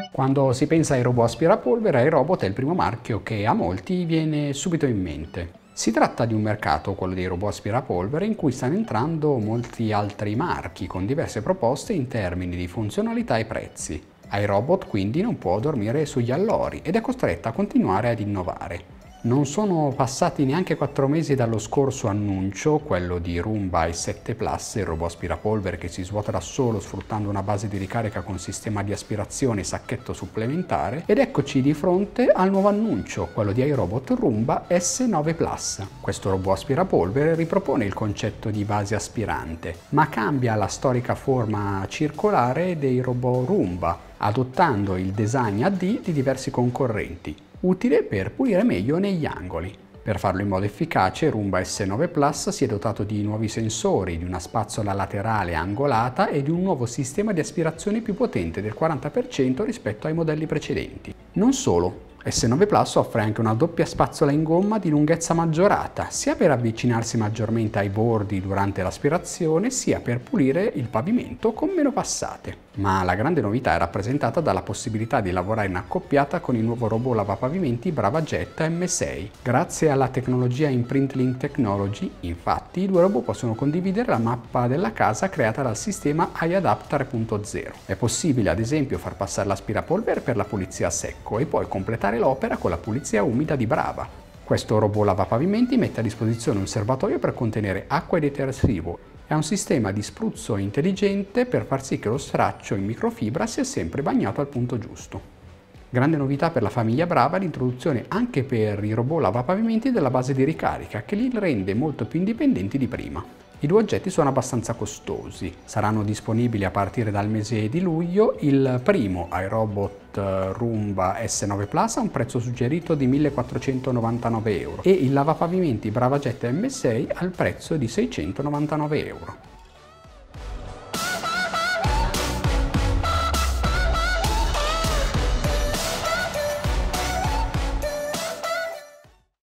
Quando si pensa ai robot aspirapolvere, iRobot è il primo marchio che a molti viene subito in mente. Si tratta di un mercato, quello dei robot aspirapolvere, in cui stanno entrando molti altri marchi con diverse proposte in termini di funzionalità e prezzi. iRobot quindi non può dormire sugli allori ed è costretta a continuare ad innovare. Non sono passati neanche 4 mesi dallo scorso annuncio, quello di Roomba S7 Plus, il robot aspirapolvere che si svuota da solo sfruttando una base di ricarica con sistema di aspirazione e sacchetto supplementare, ed eccoci di fronte al nuovo annuncio, quello di iRobot Roomba S9 Plus. Questo robot aspirapolvere ripropone il concetto di base aspirante, ma cambia la storica forma circolare dei robot Roomba, adottando il design AD di diversi concorrenti, utile per pulire meglio negli angoli. Per farlo in modo efficace, Roomba S9 Plus si è dotato di nuovi sensori, di una spazzola laterale angolata e di un nuovo sistema di aspirazione più potente del 40% rispetto ai modelli precedenti. Non solo, S9 Plus offre anche una doppia spazzola in gomma di lunghezza maggiorata, sia per avvicinarsi maggiormente ai bordi durante l'aspirazione, sia per pulire il pavimento con meno passate. Ma la grande novità è rappresentata dalla possibilità di lavorare in accoppiata con il nuovo robot lavapavimenti BravaJet M6. Grazie alla tecnologia Imprint Link Technology, infatti, i due robot possono condividere la mappa della casa creata dal sistema iAdapt 3.0. È possibile, ad esempio, far passare l'aspirapolvere per la pulizia a secco e poi completare l'opera con la pulizia umida di Brava. Questo robot lavapavimenti mette a disposizione un serbatoio per contenere acqua e detersivo e ha un sistema di spruzzo intelligente per far sì che lo straccio in microfibra sia sempre bagnato al punto giusto. Grande novità per la famiglia Brava l'introduzione anche per i robot lavapavimenti della base di ricarica, che li rende molto più indipendenti di prima. I due oggetti sono abbastanza costosi, saranno disponibili a partire dal mese di luglio. Il primo, iRobot Roomba S9 Plus, ha un prezzo suggerito di 1.499 € e il lavapavimenti BravaJet M6 al prezzo di 699 €.